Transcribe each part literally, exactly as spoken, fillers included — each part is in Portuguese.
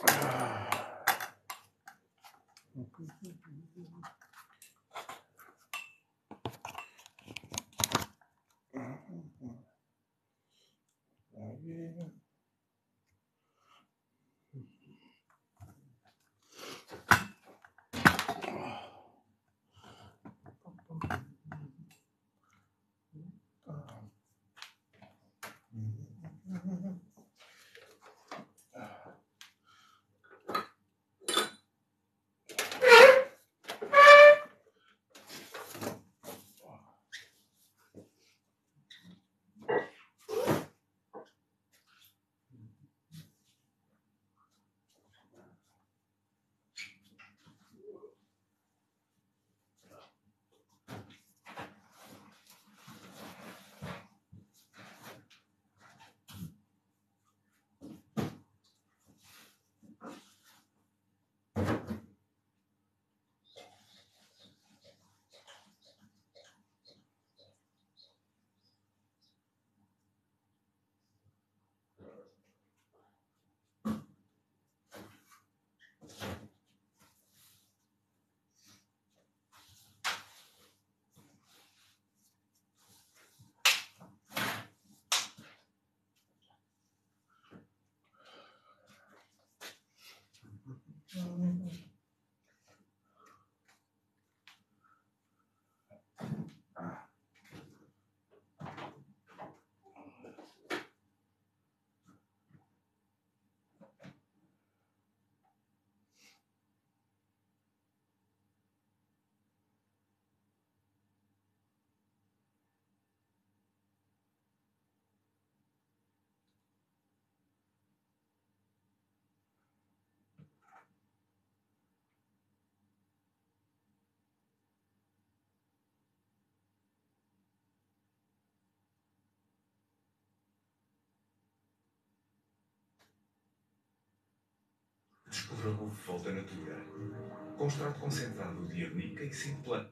Descubra o Volta Natura. Com extrato concentrado de arnica e cinco plantas.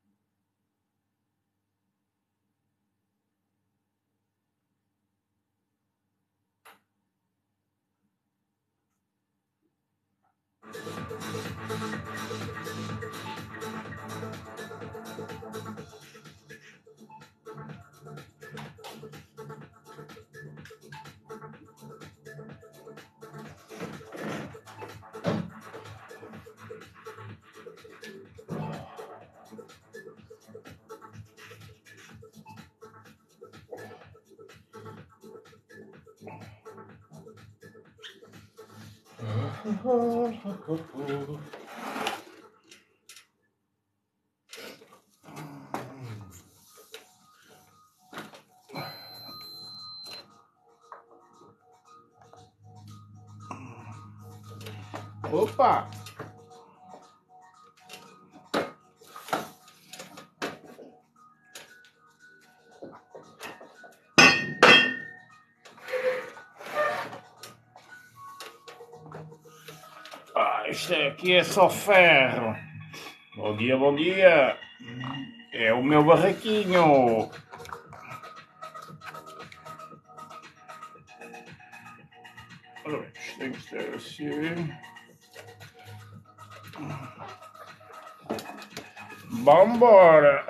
Opa! Ah, isto aqui é só ferro. Bom dia, bom dia. É o meu barraquinho. Ora, isto tem que ser assim. Vambora.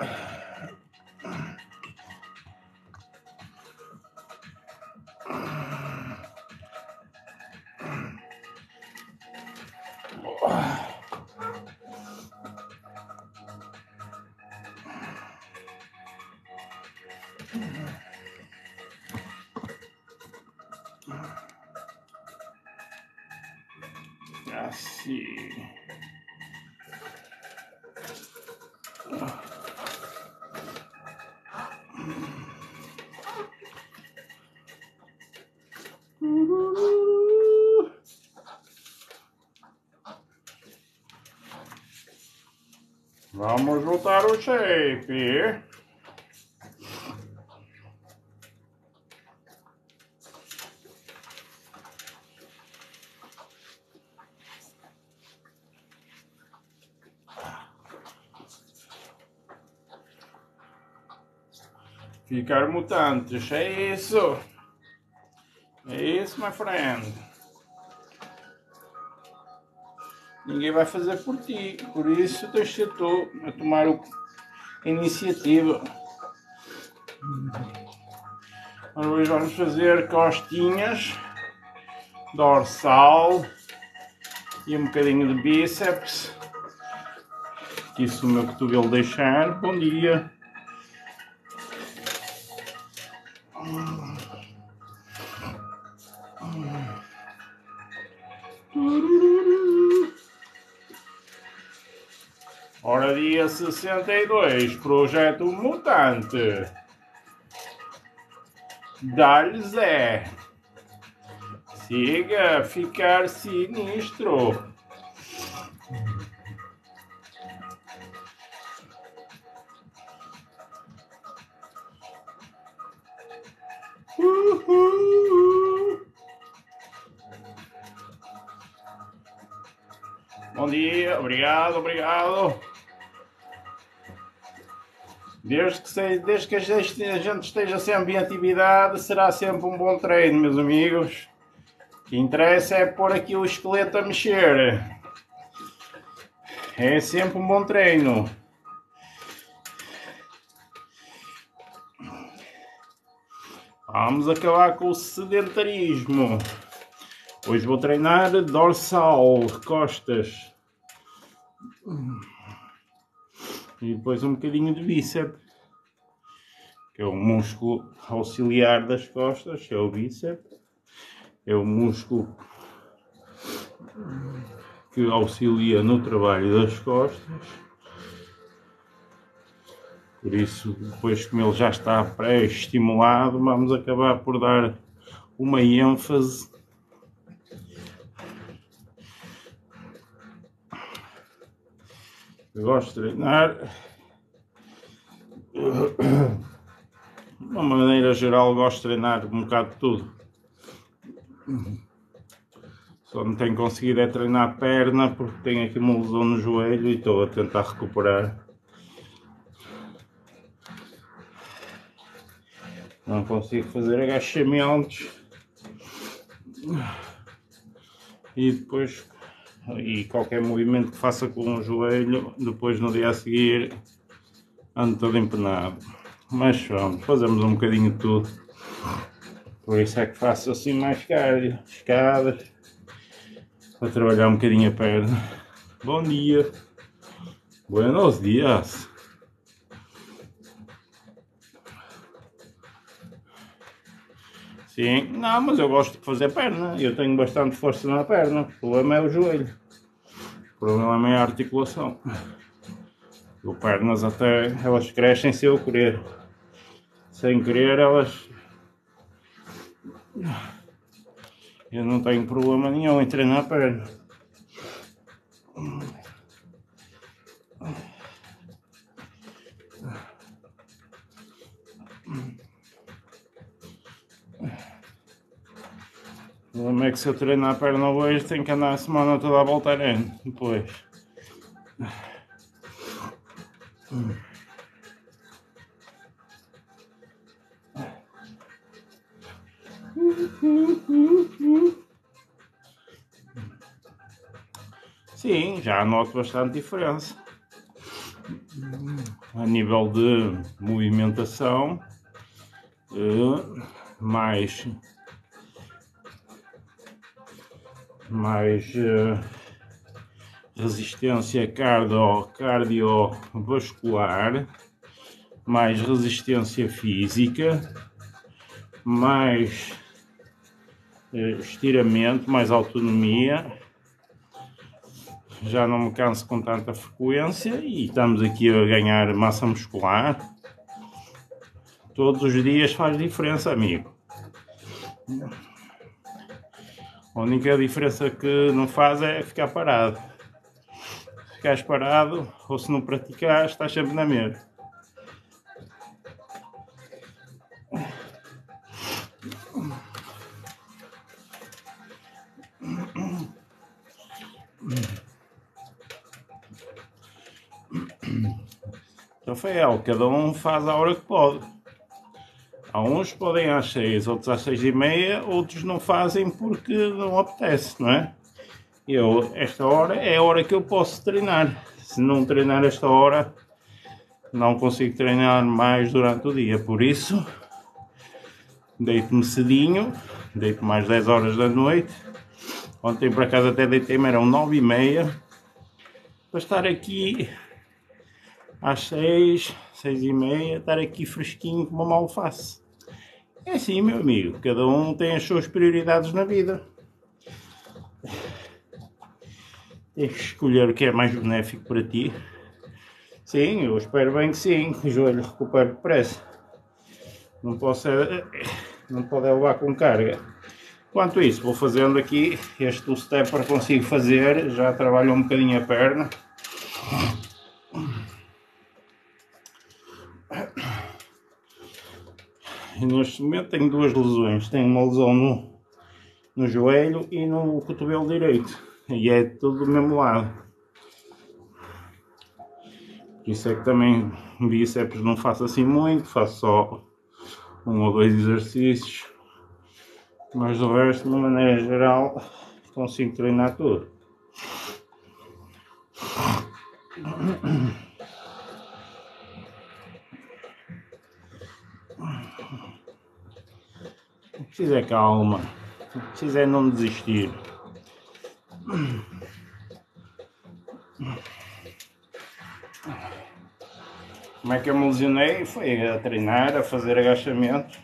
Assim. Vamos voltar o shape. Ficar mutantes, é isso. É isso, my friend. ninguém vai fazer por ti, por isso deixa tu a tomar a iniciativa. Hoje vamos fazer costinhas, dorsal e um bocadinho de bíceps, que isso o meu cotovelo deixar. Bom dia. Ora, dia sessenta e dois, Projeto Mutante. Dá-lhe Zé. Siga a ficar sinistro. Uhul. Bom dia, obrigado, obrigado. Desde que, se, desde que a gente esteja sempre em atividade, será sempre um bom treino, meus amigos. O que interessa é pôr aqui o esqueleto a mexer. É sempre um bom treino. Vamos acabar com o sedentarismo. Hoje vou treinar dorsal, costas. E depois um bocadinho de bíceps, que é o músculo auxiliar das costas, é o bíceps. É o músculo que auxilia no trabalho das costas. Por isso, depois como ele já está pré-estimulado, vamos acabar por dar uma ênfase Eu gosto de treinar, de uma maneira geral, gosto de treinar um bocado de tudo. Só não tenho conseguido é treinar a perna porque tenho aqui uma lesão no joelho e estou a tentar recuperar. Não consigo fazer agachamentos e depois e qualquer movimento que faça com o joelho, depois no dia a seguir ando todo empenado. Mas vamos, fazemos um bocadinho de tudo. Por isso é que faço assim mais cardio, escadas, para trabalhar um bocadinho a perna. Bom dia, buenos dias. Sim, não, mas eu gosto de fazer perna, eu tenho bastante força na perna, o problema é o joelho, o problema é a articulação. O pernas até, elas crescem sem eu querer, sem querer elas... Eu não tenho problema nenhum em treinar a perna. O problema é que se eu treinar a perna hoje, tenho que andar a semana toda a voltar em depois. Sim, já noto bastante diferença. A nível de movimentação, mais... mais uh, resistência cardio, cardiovascular, mais resistência física, mais uh, estiramento, mais autonomia. Já não me canso com tanta frequência e estamos aqui a ganhar massa muscular. Todos os dias faz diferença, amigo. A única diferença que não faz é ficar parado. Se ficares parado, ou se não praticares, estás sempre na mesma. Rafael, cada um faz a hora que pode. Há uns que podem às seis, outros às seis e meia, outros não fazem porque não apetece, não é? Eu, esta hora é a hora que eu posso treinar. Se não treinar esta hora, não consigo treinar mais durante o dia. Por isso, deito-me cedinho, deito mais dez horas da noite. Ontem por acaso até deitei-me, eram nove e meia. Para estar aqui às seis, seis e meia, estar aqui fresquinho como uma alface. É assim, meu amigo, cada um tem as suas prioridades na vida. Tens que escolher o que é mais benéfico para ti. Sim, eu espero bem que sim, que o joelho recupere depressa. Não posso, não pode levar com carga. Enquanto isso, vou fazendo aqui este stepper, consigo fazer, já trabalho um bocadinho a perna. E neste momento tenho duas lesões, tenho uma lesão no, no joelho e no cotovelo direito, e é tudo do mesmo lado. Por isso é que também bíceps não faço assim muito, faço só um ou dois exercícios, mas o resto, de uma maneira geral, consigo treinar tudo. Preciso é calma, preciso é não desistir. Como é que eu me lesionei? Foi a treinar, a fazer agachamento.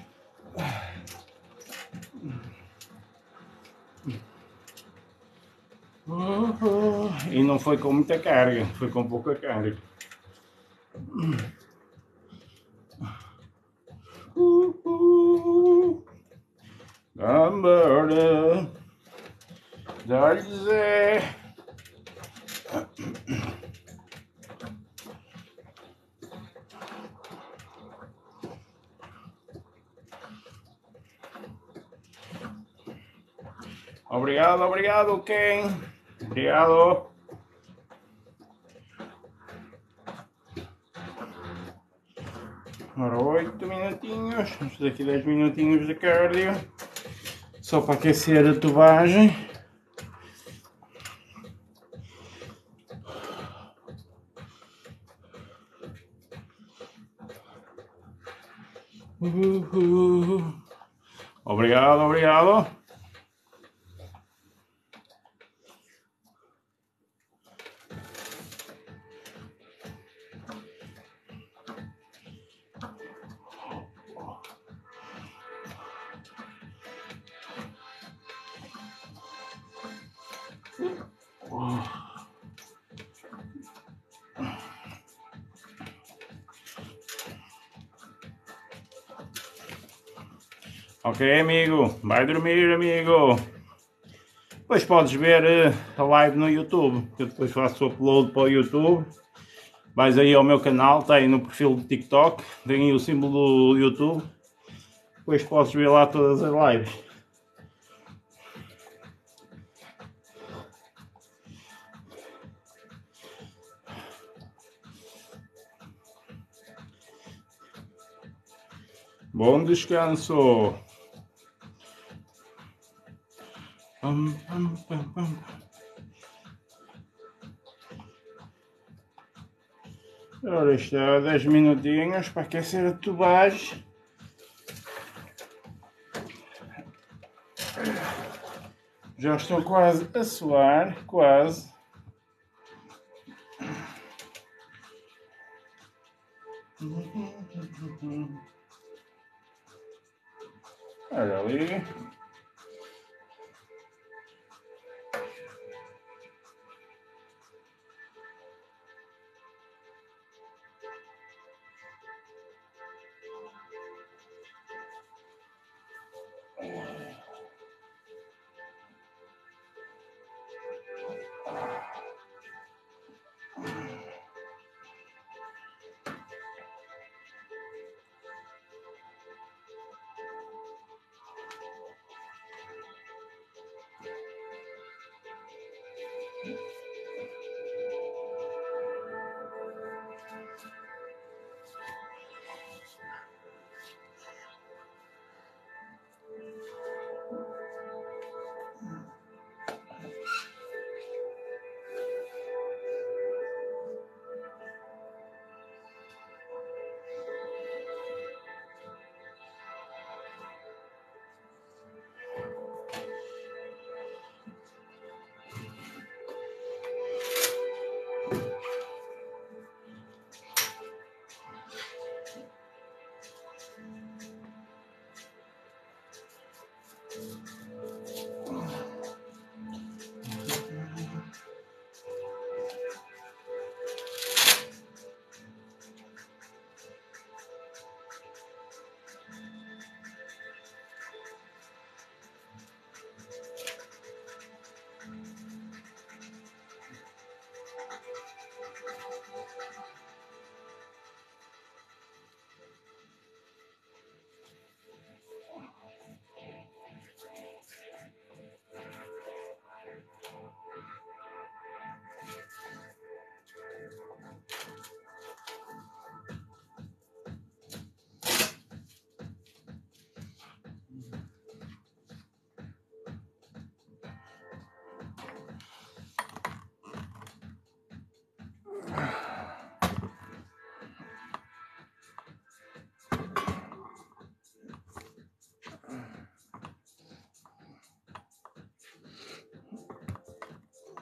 E não foi com muita carga, foi com pouca carga. Gambara, dá-lhe Zé. Obrigado, obrigado, Ken. Obrigado. Agora oito minutinhos, vamos fazer aqui dez minutinhos de cardio, só para aquecer a tubagem. Uhul. Obrigado, obrigado. Ok, amigo, vai dormir, amigo. Depois podes ver uh, a live no YouTube, que eu depois faço o upload para o YouTube. Vais aí ao meu canal, está aí no perfil do TikTok, tem aí o símbolo do YouTube. Depois podes ver lá todas as lives. Bom descanso. Pam, pam, pam, pam. Ora, está dez minutinhos para aquecer a tubagem. Já estou quase a suar, quase. Olha ali.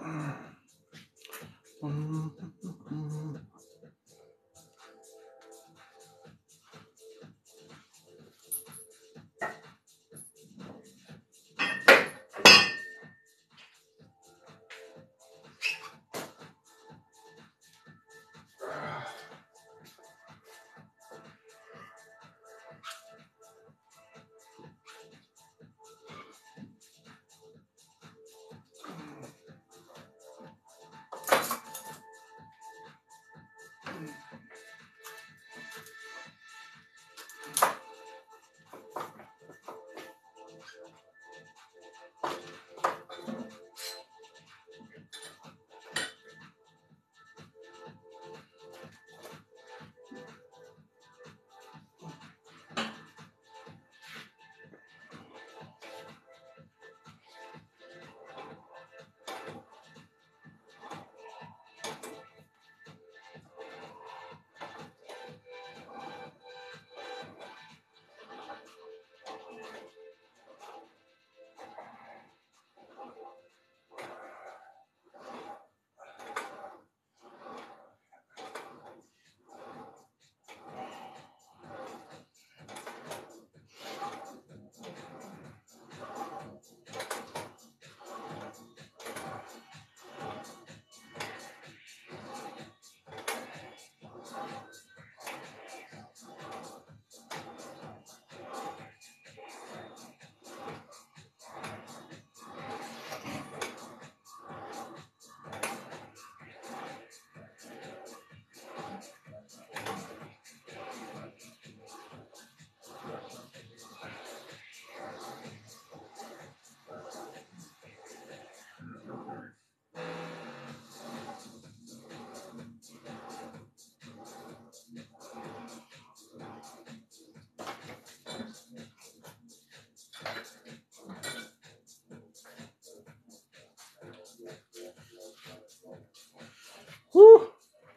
Uh,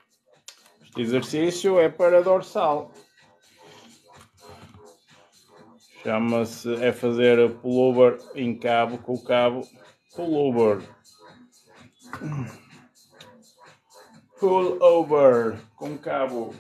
este exercício é para dorsal. Chama-se, é fazer pullover em cabo, com o cabo, pullover. Pullover, com cabo.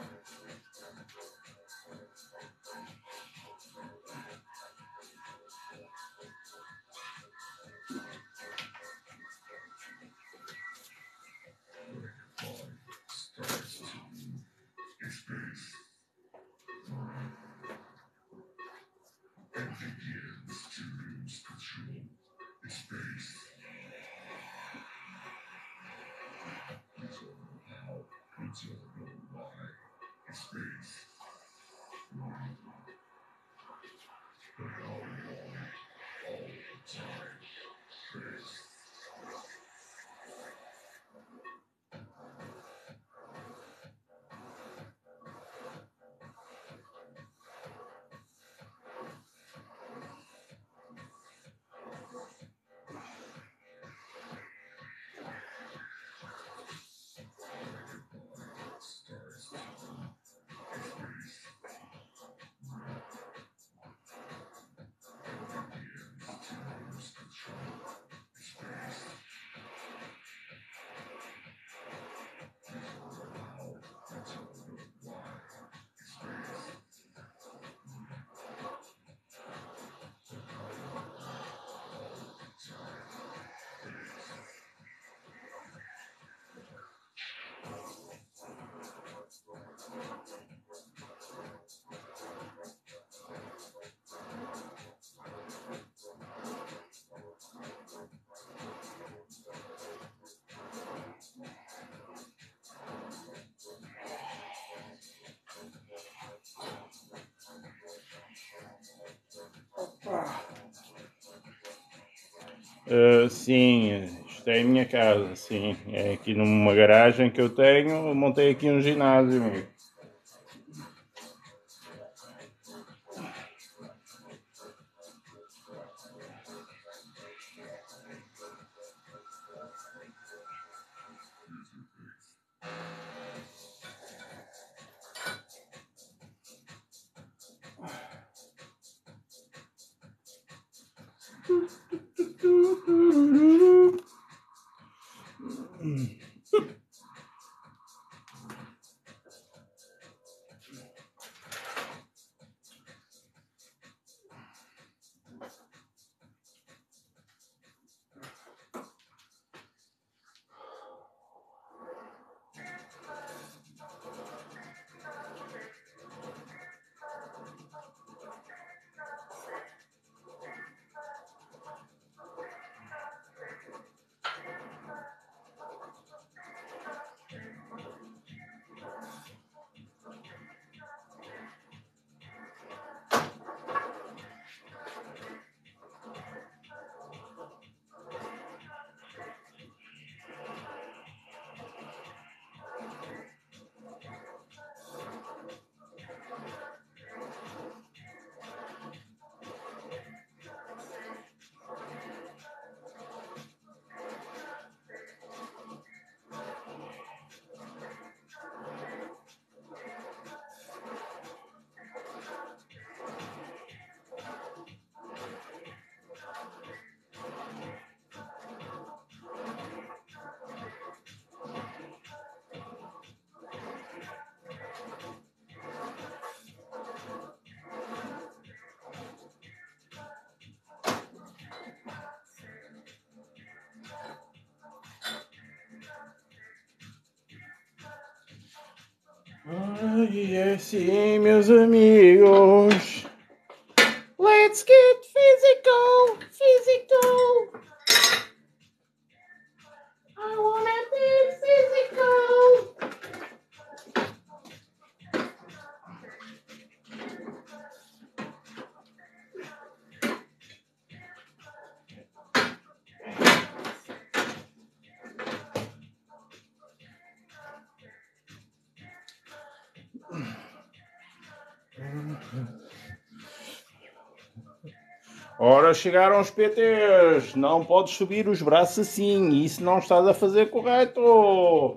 Uh, sim, isto é a minha casa, sim. É aqui numa garagem que eu tenho, eu montei aqui um ginásio, amigo. Ai, é sim, meus amigos. Let's get physical, physical. I wanna be physical. Ora, chegaram os P Tês. Não podes subir os braços assim. Isso não estás a fazer correto.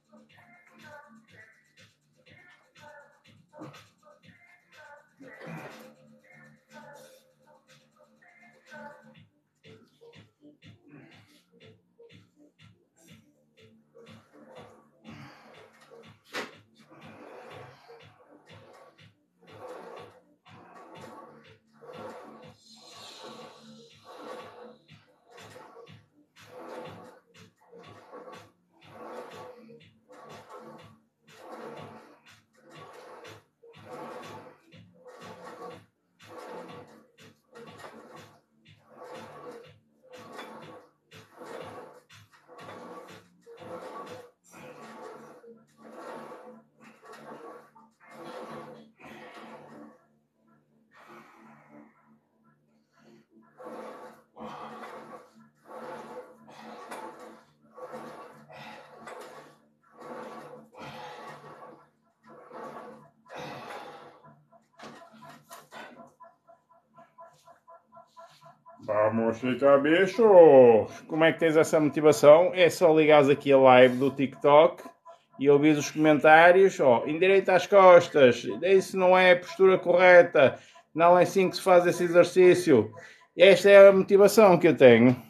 Vamos ficar bichos! Como é que tens essa motivação? É só ligares aqui a live do TikTok e ouvir os comentários. Ó, endireita as costas, isso não é a postura correta, não é assim que se faz esse exercício. Esta é a motivação que eu tenho.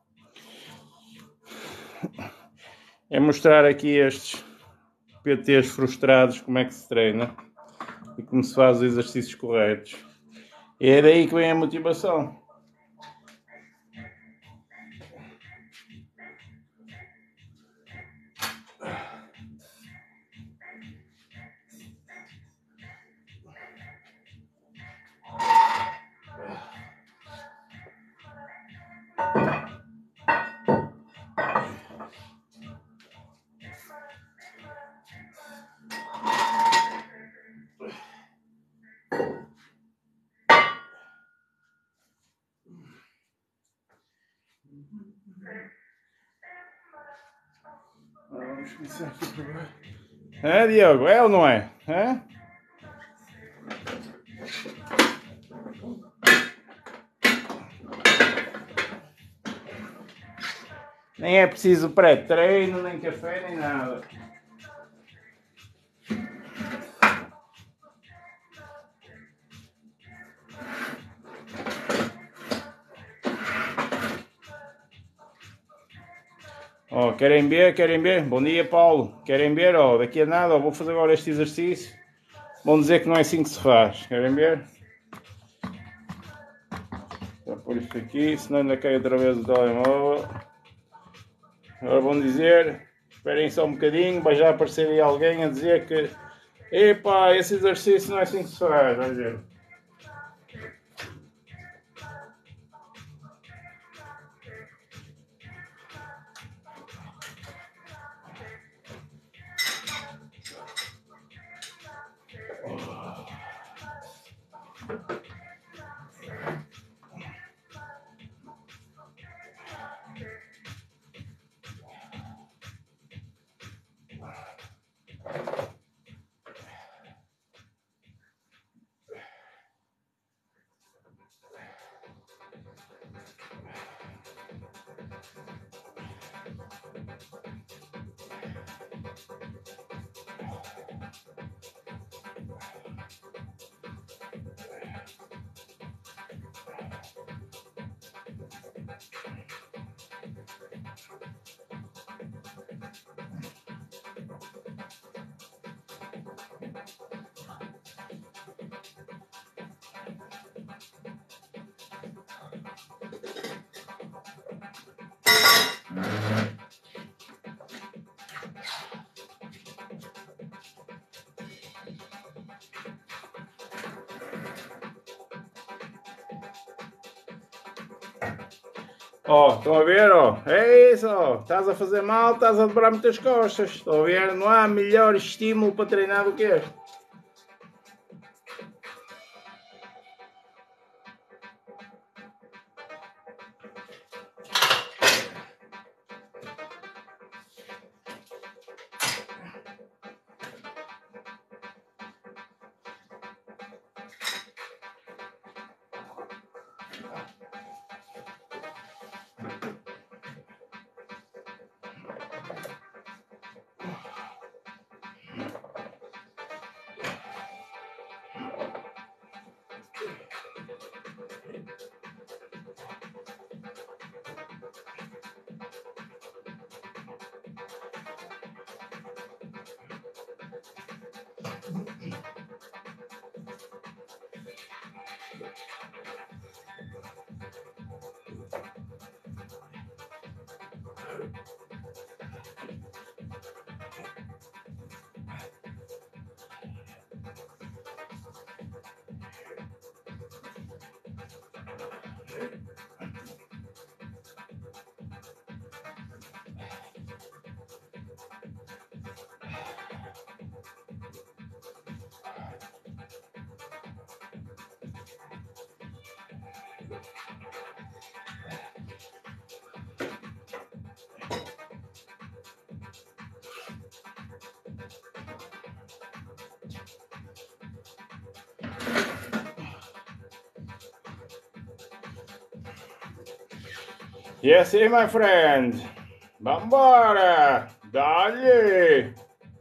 É mostrar aqui estes P Tês frustrados como é que se treina e como se faz os exercícios corretos. É daí que vem a motivação. Vamos começar aqui por baixo. É, Diogo? É ou não é? É? Nem é preciso pré-treino, nem café, nem nada. Ó, querem ver? Querem ver? Bom dia, Paulo. Querem ver? Ó, daqui a nada, ó, vou fazer agora este exercício. Vão dizer que não é assim que se faz. Querem ver? Vou pôr isto aqui, senão ainda cai outra vez o telemóvel. Agora vão dizer, esperem só um bocadinho, vai já aparecer aí alguém a dizer que epá, esse exercício não é assim que se faz. Vai ver. Ó, estão a ver, ó, é isso, ó, estás a fazer mal, estás a dobrar muitas costas, estão a ver, não há melhor estímulo para treinar do que este. Yes, my friend. Vambora! Dá-lhe!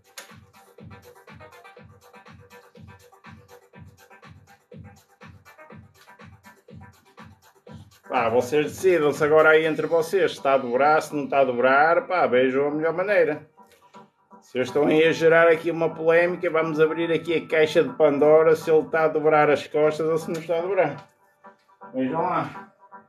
Pá, vocês decidam-se agora aí entre vocês, se está a dobrar, se não está a dobrar, pá, vejam a melhor maneira. Vocês estão aí a gerar aqui uma polémica, vamos abrir aqui a caixa de Pandora, se ele está a dobrar as costas ou se não está a dobrar. Vejam lá.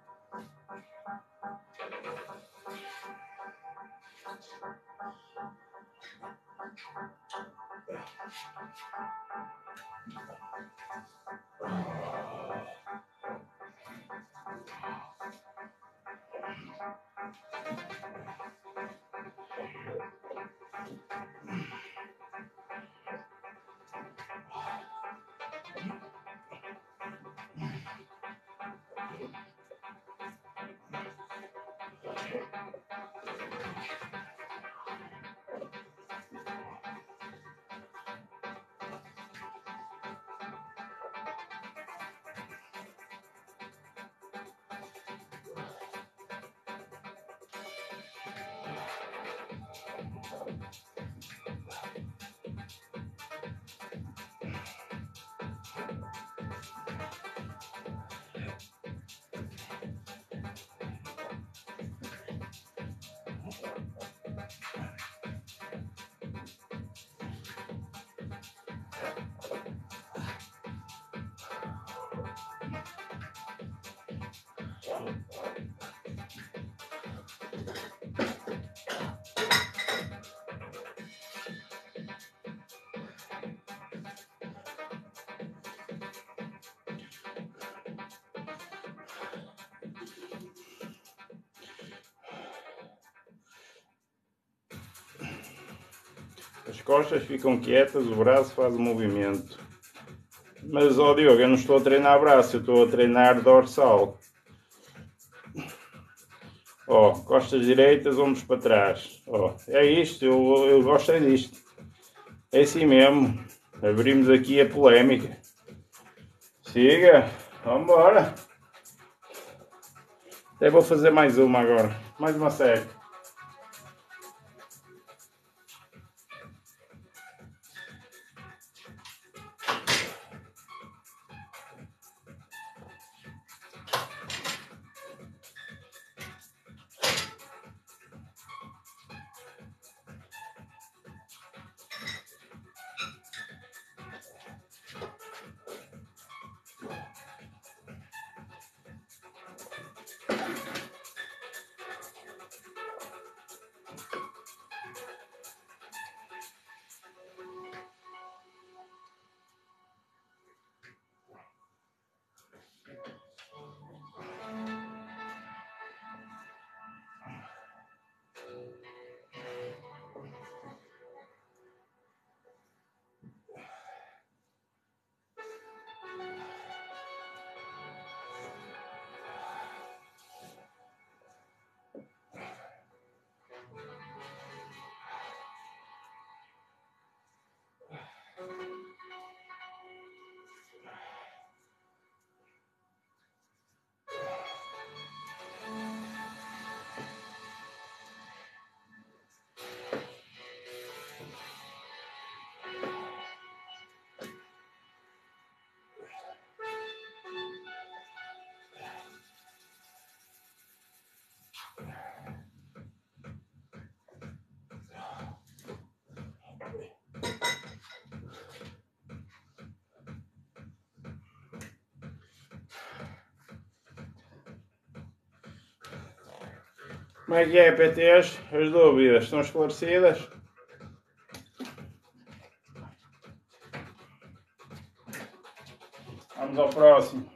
As costas ficam quietas, o braço faz o movimento. Mas, ó Diogo, eu não estou a treinar braço, eu estou a treinar dorsal. Ó, costas direitas, ombros para trás. Ó, é isto, eu, eu gosto é disto. É assim mesmo. Abrimos aqui a polémica. Siga, vamos embora. Até vou fazer mais uma agora. Mais uma série. Como é que é, P Tês? As dúvidas estão esclarecidas? Vamos ao próximo.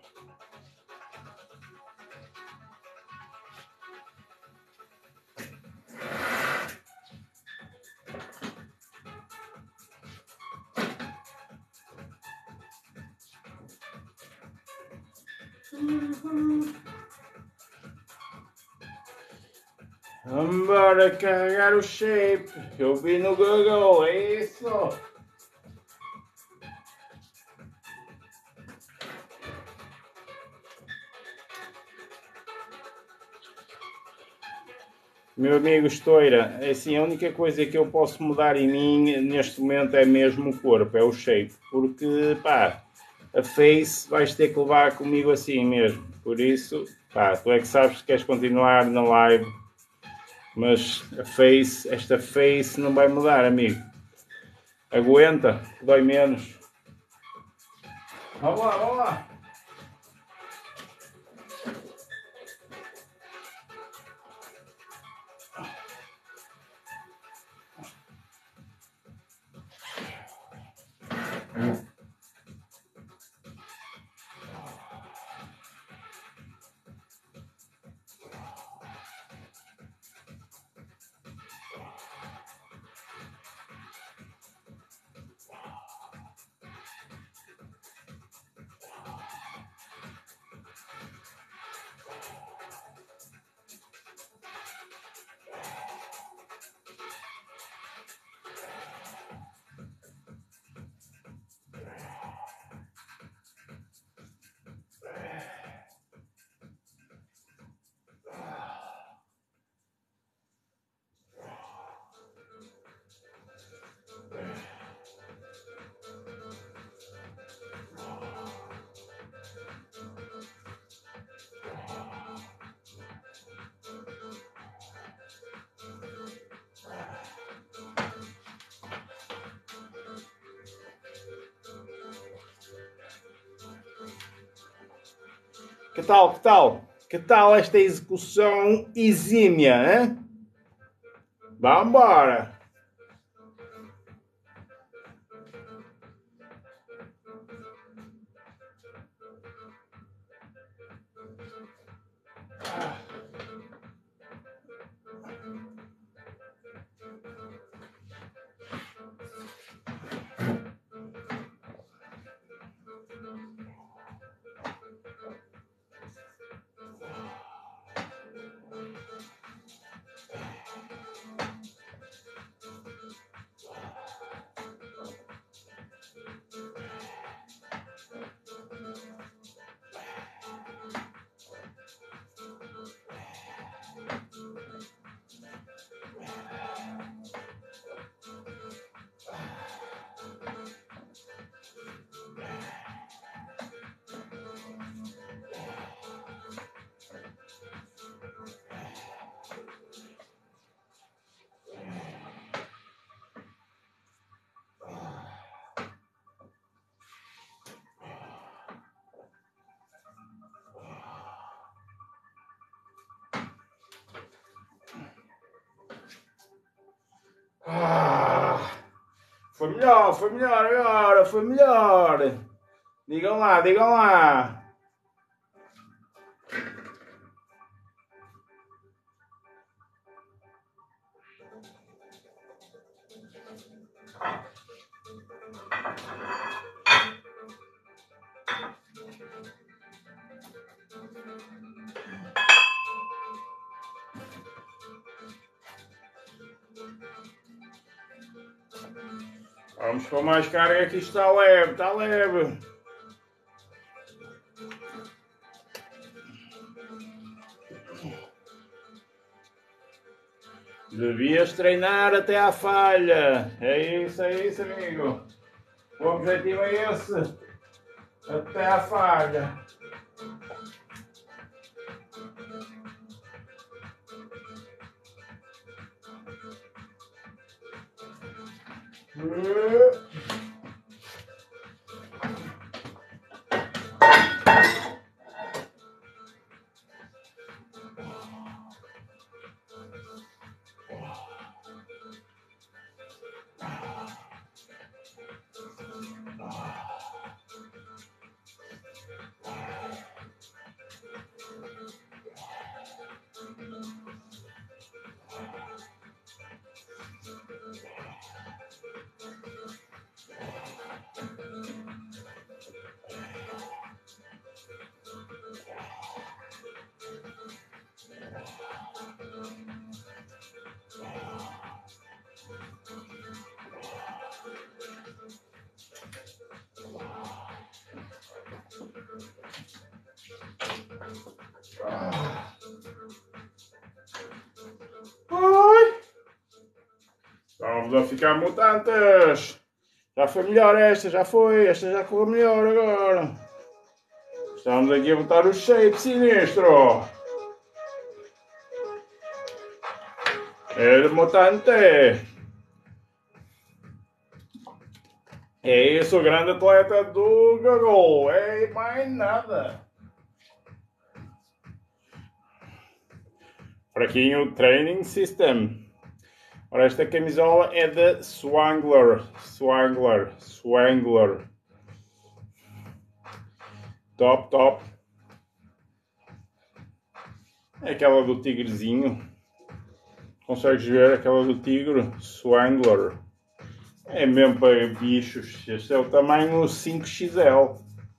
Vambora carregar o shape. Eu vi no Google, é isso. Meu amigo Estoura, é assim, a única coisa que eu posso mudar em mim neste momento é mesmo o corpo, é o shape, porque pá, a face vais ter que levar comigo assim mesmo, por isso, pá, tu é que sabes que queres continuar na live, mas a face, esta face não vai mudar, amigo, aguenta, dói menos. Vamos lá, vamos lá. Que tal, que tal? Que tal esta execução exímia, hein? Vambora! Ah, foi melhor, foi melhor agora, foi melhor. Digam lá, digam lá. Vamos com mais carga que isto está leve, está leve. Devias treinar até à falha. É isso, é isso, amigo. O objetivo é esse. Até à falha. Estamos a ficar mutantes. Já foi melhor esta, já foi. Esta já correu melhor agora. Estamos aqui a botar o shape sinistro. El mutante. É isso, o grande atleta do Google. É mais nada. Fraquinho Training System. Ora, esta camisola é da Swangler. Swangler. Swangler. Top, top. É aquela do tigrezinho. Consegues ver aquela do tigre? Swangler. É mesmo para bichos. Este é o tamanho cinco X L.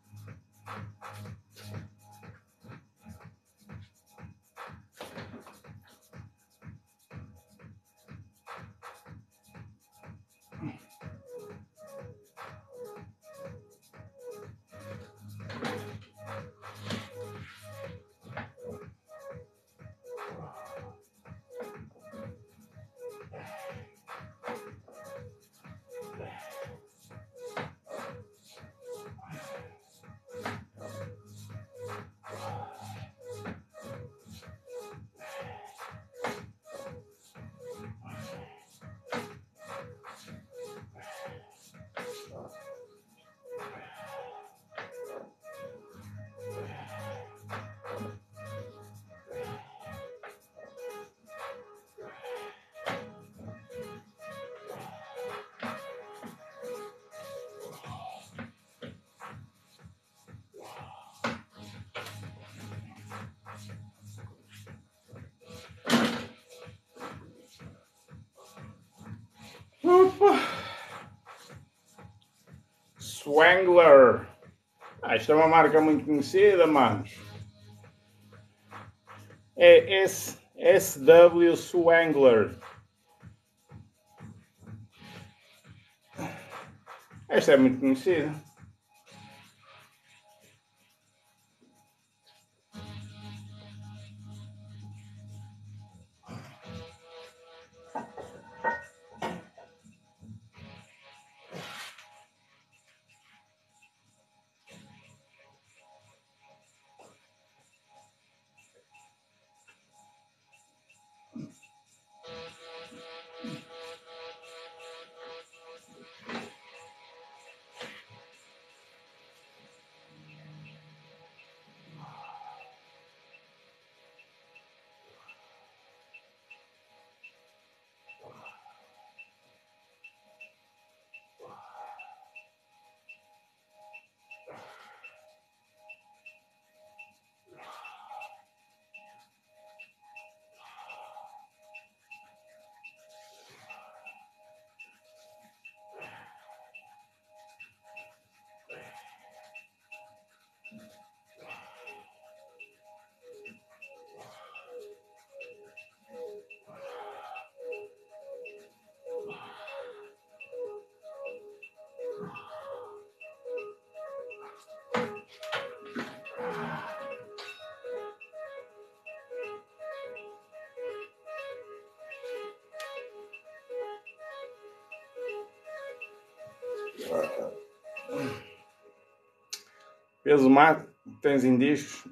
Opa! Swangler. Ah, isto é uma marca muito conhecida, manos. É S W Swangler. Esta é muito conhecida. Peso máximo tens em discos.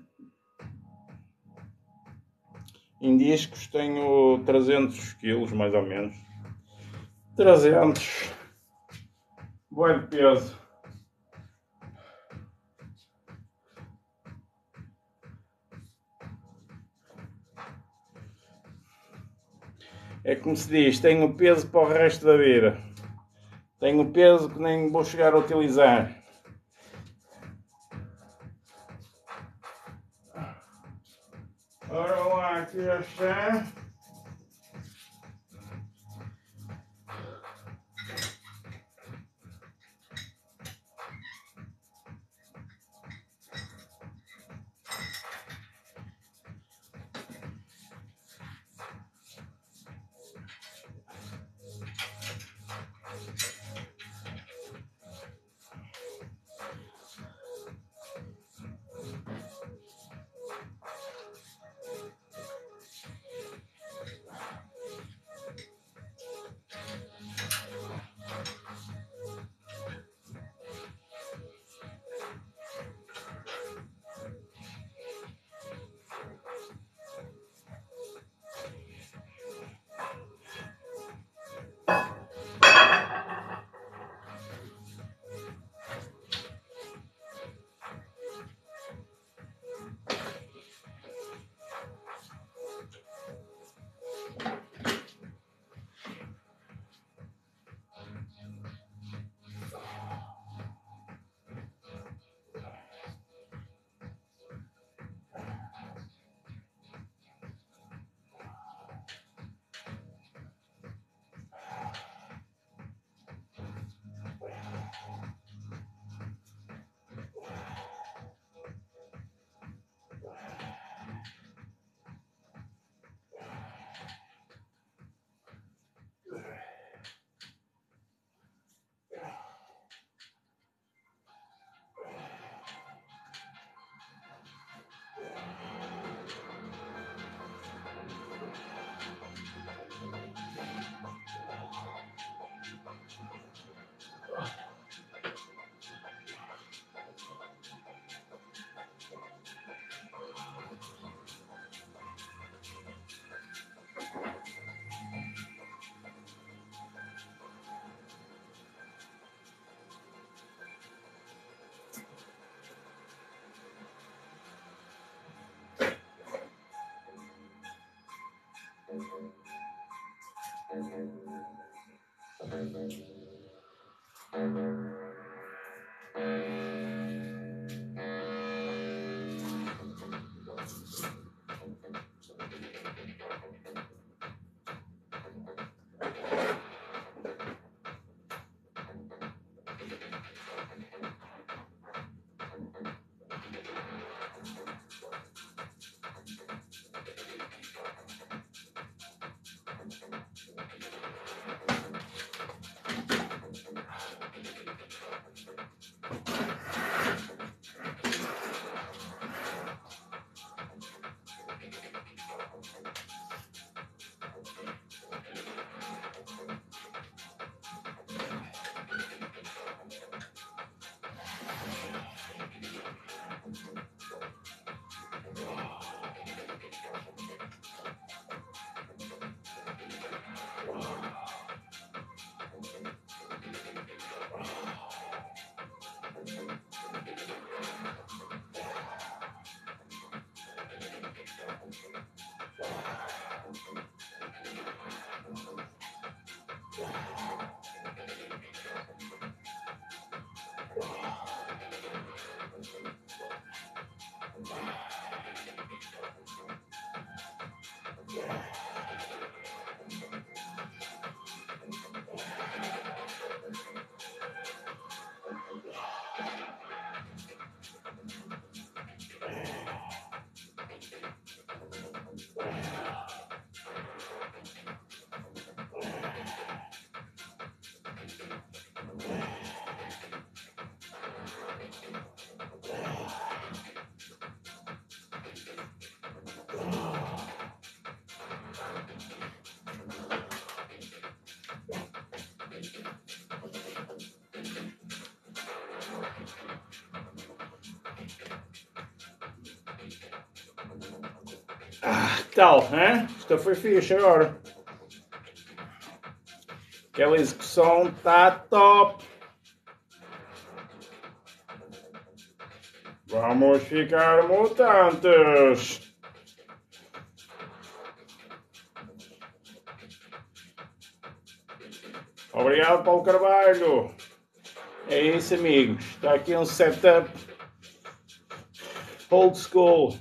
Em discos tenho trezentos quilos mais ou menos. trezentos. Bom peso. É como se diz, tenho peso para o resto da vida. Tenho peso que nem vou chegar a utilizar. Ora lá, aqui já está. Ah, que tal, hein? Isto foi fixe agora. Aquela execução está top. Vamos ficar mutantes. Obrigado, Paulo Carvalho. É isso, amigos. Está aqui um setup old school.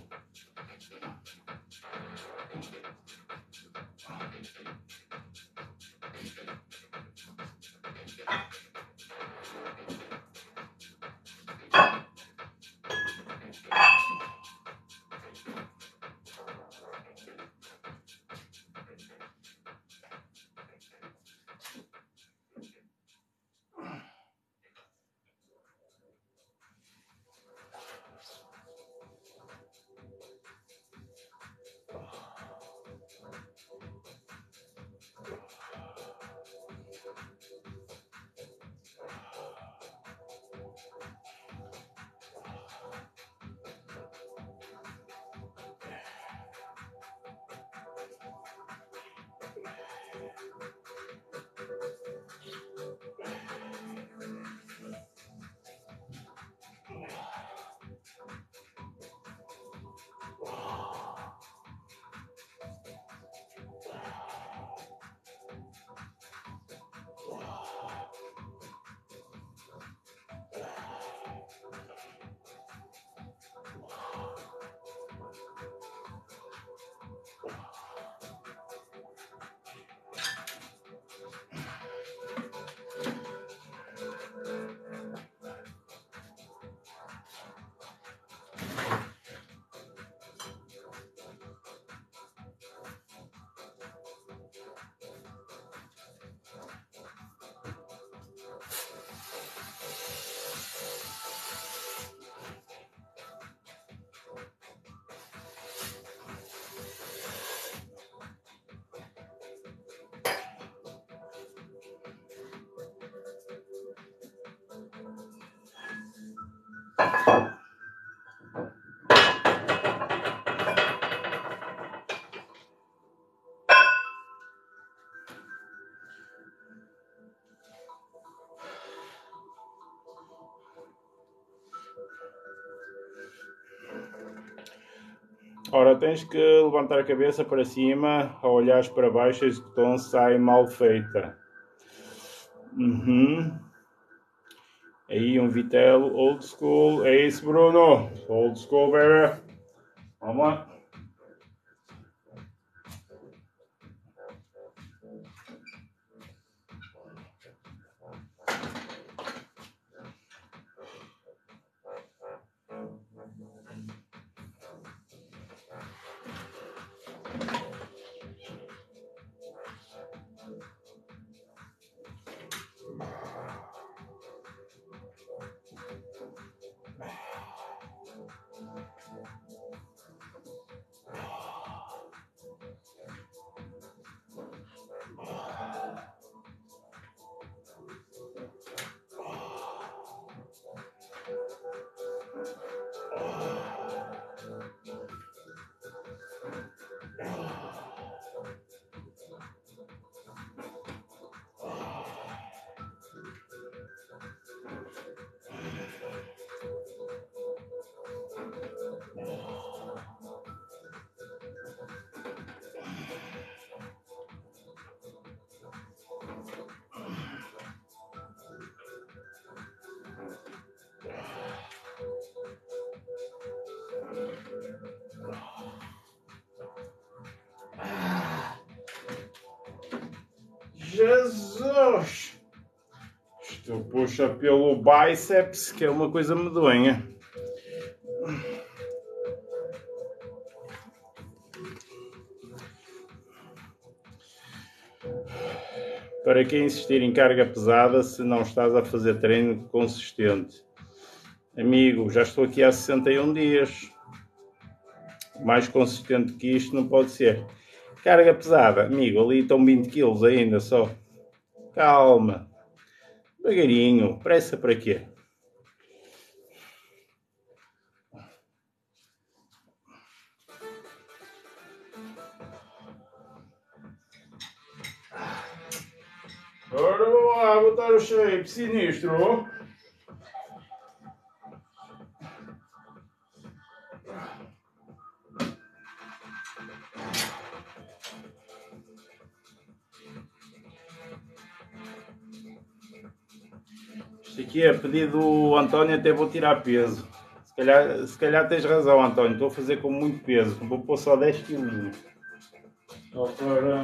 Ora, tens que levantar a cabeça para cima, ao olhares para baixo, a execução sai mal feita. Uhum. Aí um vitelo old school, é isso, Bruno? Old school, baby. Vamos lá. Jesus! Isto puxa pelo bíceps, que é uma coisa medonha. Para que insistir em carga pesada se não estás a fazer treino consistente? Amigo, já estou aqui há sessenta e um dias. Mais consistente que isto não pode ser. Carga pesada, amigo, ali estão vinte quilos ainda só. Calma. Devagarinho. Pressa para quê? Agora vamos lá botar o shape sinistro. Isto aqui é pedido do António, até vou tirar peso. Se calhar, se calhar tens razão, António, estou a fazer com muito peso. Vou pôr só dez quilos. Só para...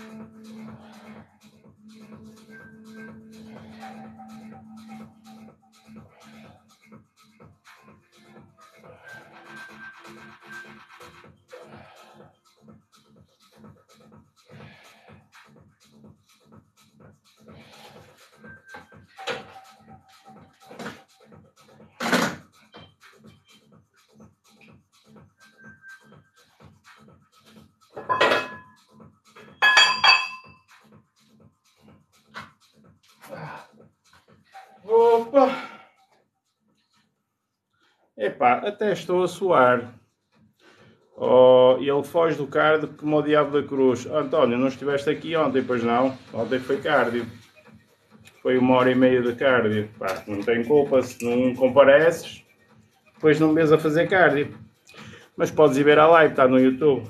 Opa! Epá, até estou a suar. Oh, ele foge do cardio como o diabo da cruz. Oh, António, não estiveste aqui ontem, pois não? Ontem foi cardio. Foi uma hora e meia de cardio. Pá, não tem culpa se não compareces, depois não me vês a fazer cardio. Mas podes ir ver a live, está no YouTube.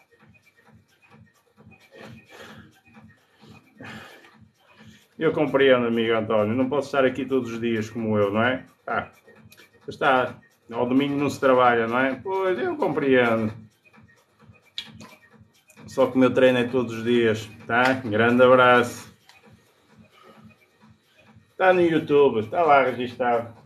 Eu compreendo, amigo António, não posso estar aqui todos os dias como eu, não é? Ah, está, ao domingo não se trabalha, não é? Pois, eu compreendo. Só que o meu treino é todos os dias, tá? Grande abraço. Está no YouTube, está lá registado.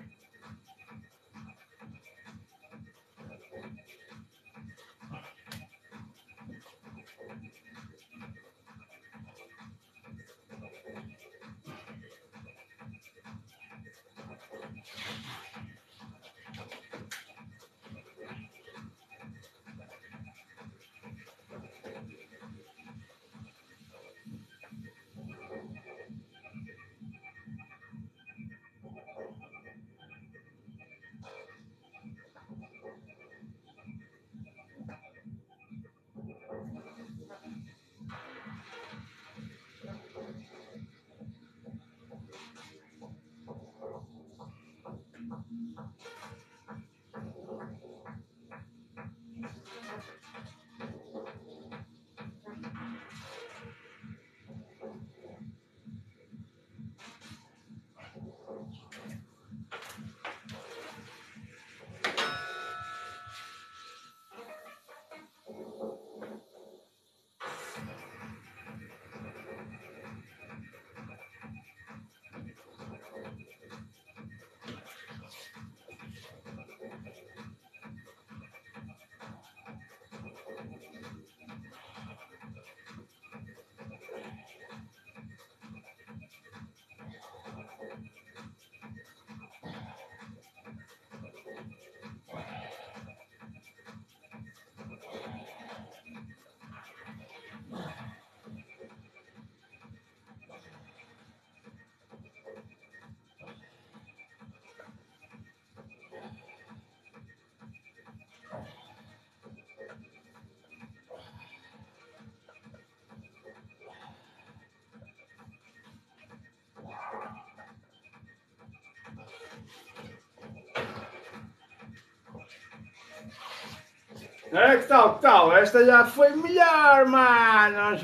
É, que tal, que tal? Esta já foi melhor, manos!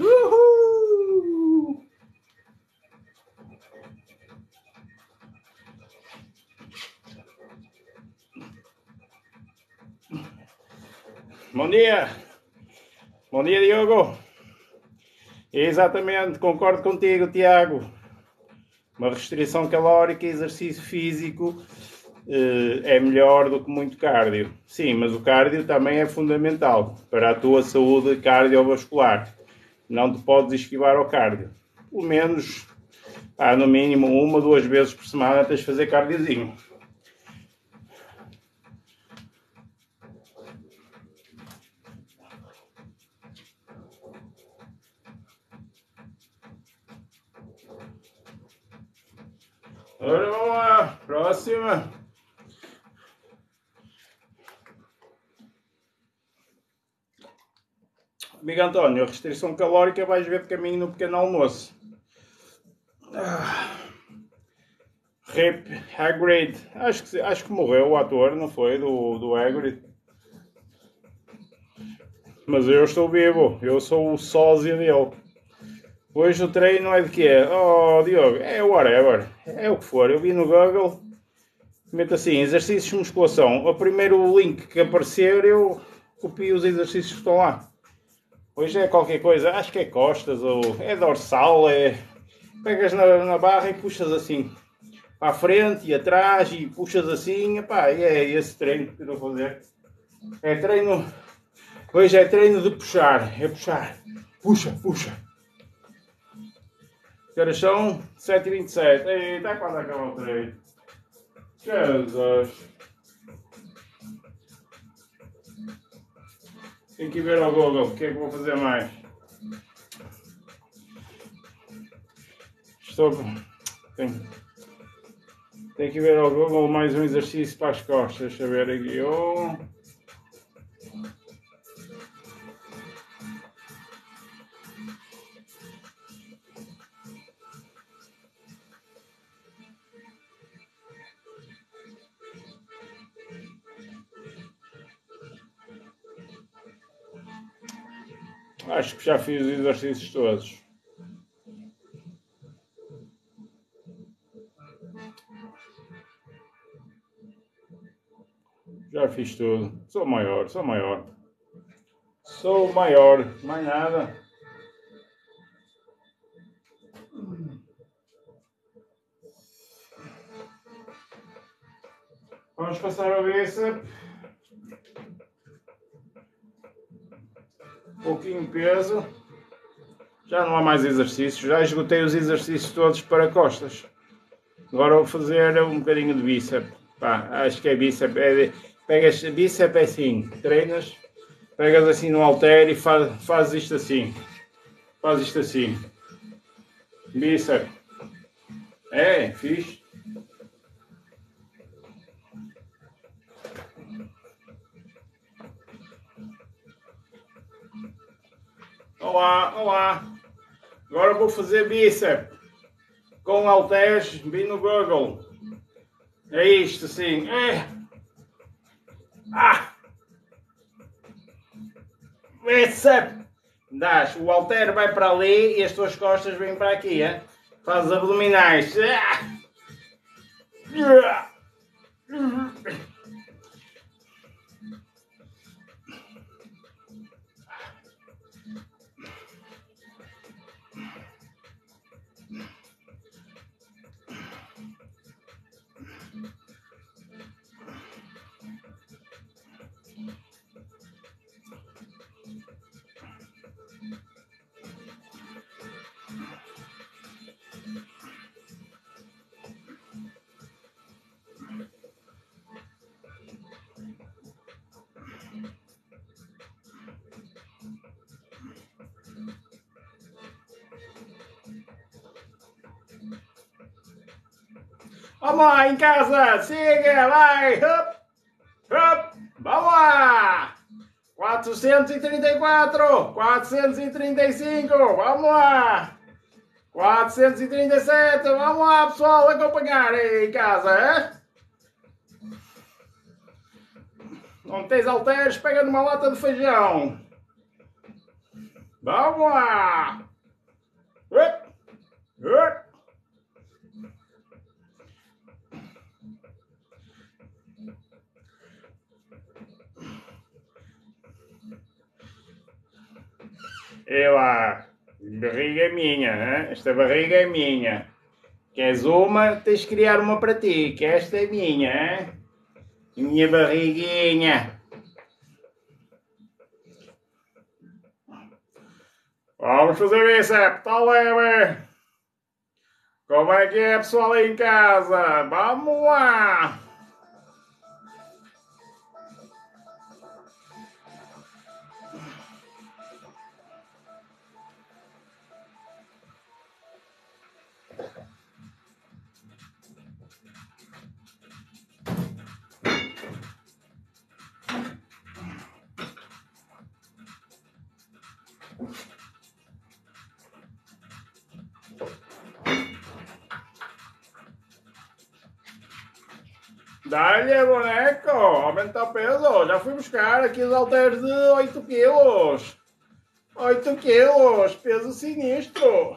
Uhul! Bom dia! Bom dia, Diogo! Exatamente, concordo contigo, Tiago. Uma restrição calórica e exercício físico é melhor do que muito cardio. Sim, mas o cardio também é fundamental para a tua saúde cardiovascular. Não te podes esquivar ao cardio. Pelo menos, ah, no mínimo, uma ou duas vezes por semana tens de fazer cardiozinho. Ora, vamos lá. Próxima. Amigo António, a restrição calórica vais ver de caminho no pequeno almoço. Ah. Rip Hagrid, acho que, acho que morreu o ator, não foi? Do, do Hagrid. Mas eu estou vivo, eu sou o sósia dele. Hoje o treino é de quê? Oh, Diogo, é whatever, é o que for. Eu vi no Google, meto assim, exercícios de musculação. O primeiro link que aparecer, eu copio os exercícios que estão lá. Hoje é qualquer coisa, acho que é costas ou é dorsal, é... Pegas na, na barra e puxas assim. Para a frente e atrás e puxas assim, epá, e é esse treino que eu estou a fazer. É treino, hoje é treino de puxar, é puxar. Puxa, puxa. Que horas são? sete e vinte e sete. Eita, quando acaba o treino? Jesus. Tenho que ir ver ao Google, o que é que vou fazer mais? Estou... Tenho... Tenho que ver ao Google mais um exercício para as costas. Deixa eu ver aqui. Oh. Acho que já fiz os exercícios todos. Já fiz tudo. Sou maior, sou maior. Sou maior, mais nada. Vamos passar a bíceps. Um pouquinho de peso. Já não há mais exercícios. Já esgotei os exercícios todos para costas. Agora vou fazer um bocadinho de bíceps. Pá, acho que é bíceps. É, pegas bíceps é assim. Treinas. Pegas assim no halter e faz, faz isto assim. Faz isto assim. Bíceps. É, fixe. Olá, olá. Agora vou fazer bíceps. Com halteres, vim no Google. É isto assim. É. Ah! Bíceps. Dás, o halter vai para ali e as tuas costas vêm para aqui, é? Faz abdominais. Vamos lá, em casa, siga, vai, hup, hup, vamos lá, quatrocentos e trinta e quatro, quatrocentos e trinta e cinco, vamos lá, quatrocentos e trinta e sete, vamos lá pessoal, acompanhar aí em casa, é? Não tens halteres, pega numa lata de feijão, vamos lá, hup, hup. E lá, barriga é minha, hein? Esta barriga é minha. Queres uma? Tens de criar uma para ti, que esta é minha, hein? Minha barriguinha. Vamos fazer isso, é? Tá leve. Como é que é, pessoal aí em casa? Vamos lá! Dá-lhe, boneco! Aumenta o peso! Já fui buscar aqui os halteres de oito quilos! oito quilos! Peso sinistro!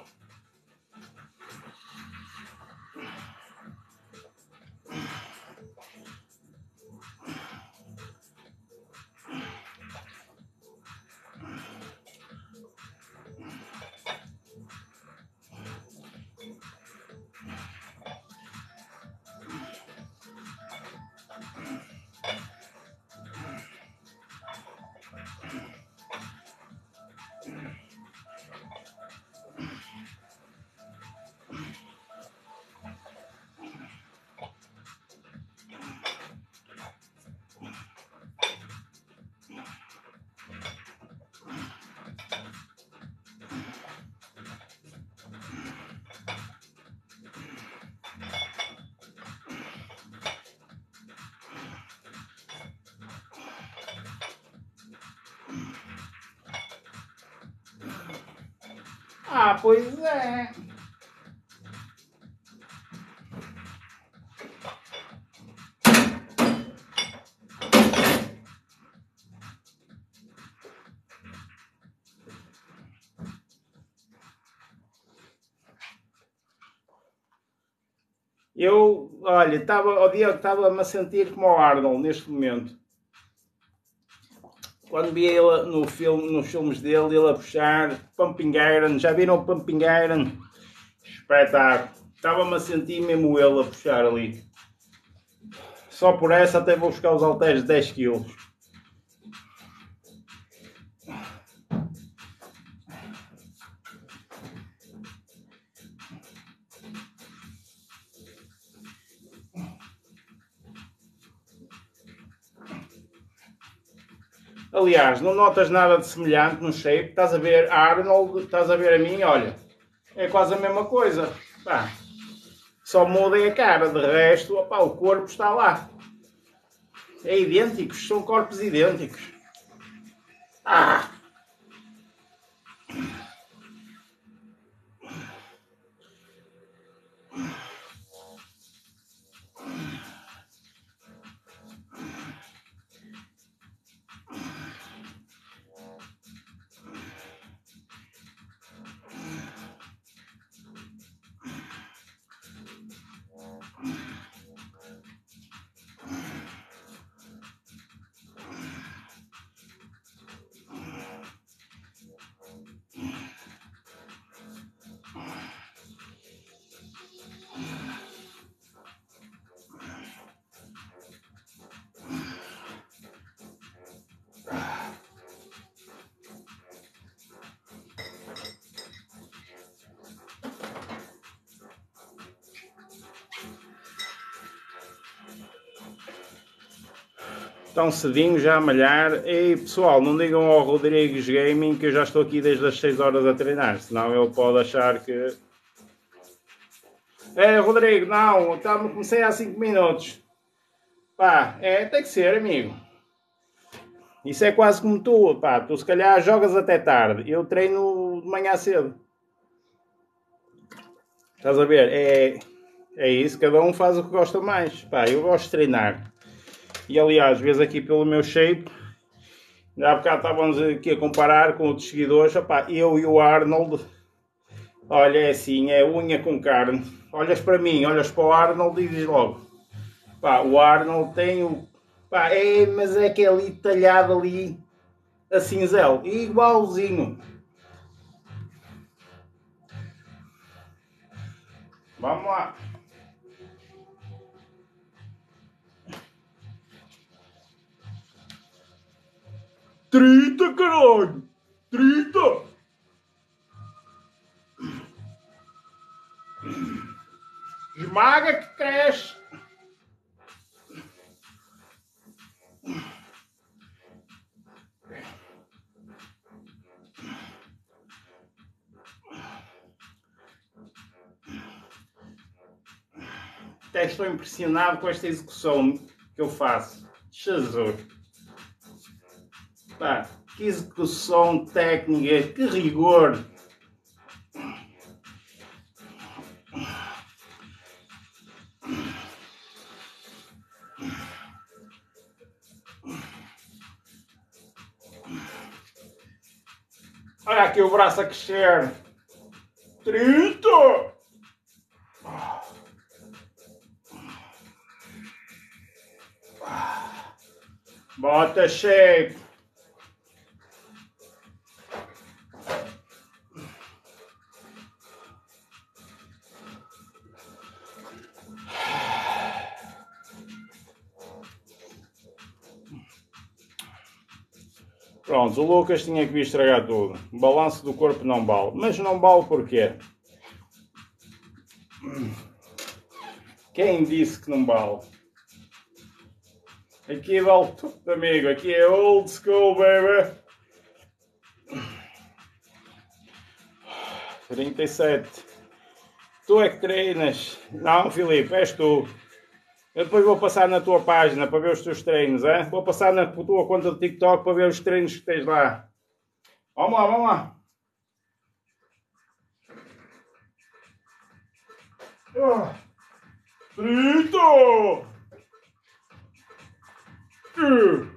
Ah, pois é. Eu, olha, estava, o Diogo estava-me a sentir como o Arnold neste momento. Quando vi ele no filme, nos filmes dele, ele a puxar Pumping Iron, já viram o Pumping Iron? Espetáculo. Estava-me a sentir mesmo ele a puxar ali. Só por essa até vou buscar os halteres de dez quilos. Aliás, não notas nada de semelhante no shape. Estás a ver a Arnold, estás a ver a mim, olha. É quase a mesma coisa. Pá. Só mudem a cara, de resto, opá, o corpo está lá. É idênticos, são corpos idênticos. Ah! Estão cedinho já a malhar. Ei pessoal, não digam ao Rodrigues Gaming que eu já estou aqui desde as seis horas a treinar, senão ele pode achar que... É Rodrigo, não, tá, comecei há cinco minutos. Pá, é, tem que ser, amigo. Isso é quase como tu, pá, tu se calhar jogas até tarde, eu treino de manhã cedo. Estás a ver? É, é isso, cada um faz o que gosta mais. Pá, eu gosto de treinar. E aliás, vês aqui pelo meu shape, já há bocado estávamos aqui a comparar com outros seguidores, opá, eu e o Arnold, olha, é assim, é unha com carne. Olhas para mim, olhas para o Arnold e dizes logo, pá, o Arnold tem o, pá, é, mas é que é ali talhado ali, a cinzel, igualzinho. Vamos lá. trinta, caralho! trinta! Esmaga que cresce! Até estou impressionado com esta execução que eu faço. Jesus! Pá, que execução técnica, que rigor! Olha aqui o braço a crescer! trinta! Bota shape! Pronto, o Lucas tinha que vir estragar tudo. O balanço do corpo não vale. Mas não vale porquê? Quem disse que não vale? Aqui vale tudo, amigo. Aqui é old school, baby. trinta e sete. Tu é que treinas. Não, Filipe, és tu. Eu depois vou passar na tua página para ver os teus treinos, hein? Vou passar na tua conta do TikTok para ver os treinos que tens lá. Vamos lá, vamos lá. Ah, trinta! Uh.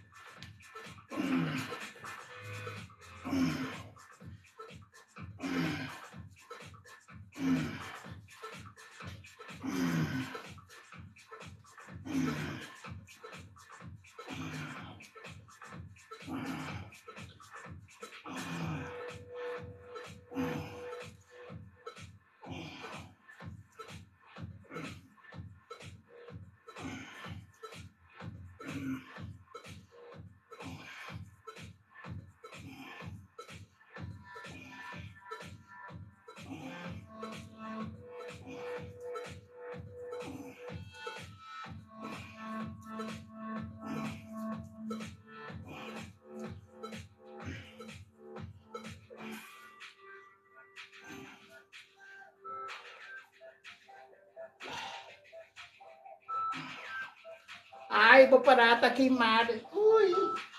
Ai, vou parar, tá queimado. Ui.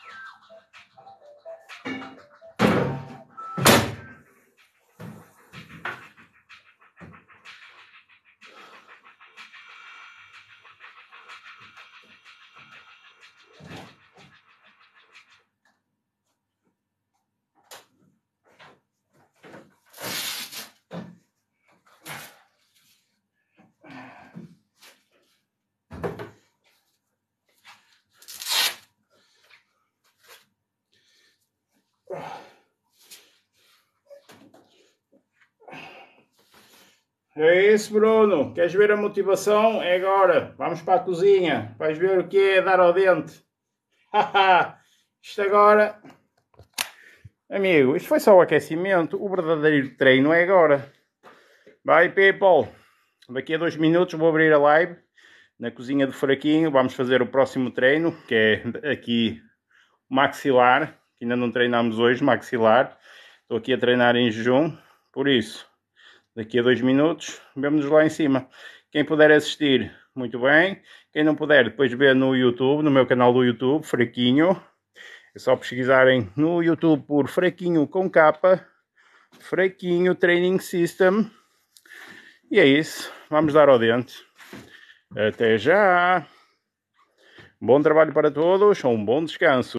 É isso, Bruno. Queres ver a motivação? É agora. Vamos para a cozinha. Vais ver o que é dar ao dente. Isto agora... Amigo, isto foi só o aquecimento. O verdadeiro treino é agora. Bye, people. Daqui a dois minutos vou abrir a live na cozinha do Fraquinho. Vamos fazer o próximo treino, que é aqui o maxilar. Que ainda não treinamos hoje, maxilar. Estou aqui a treinar em jejum. Por isso... Daqui a dois minutos, vemo-nos lá em cima. Quem puder assistir, muito bem. Quem não puder, depois vê no YouTube, no meu canal do YouTube, Fraquinho. É só pesquisarem no YouTube por Fraquinho com capa. Fraquinho Training System. E é isso. Vamos dar ao dente. Até já. Bom trabalho para todos. Um bom descanso.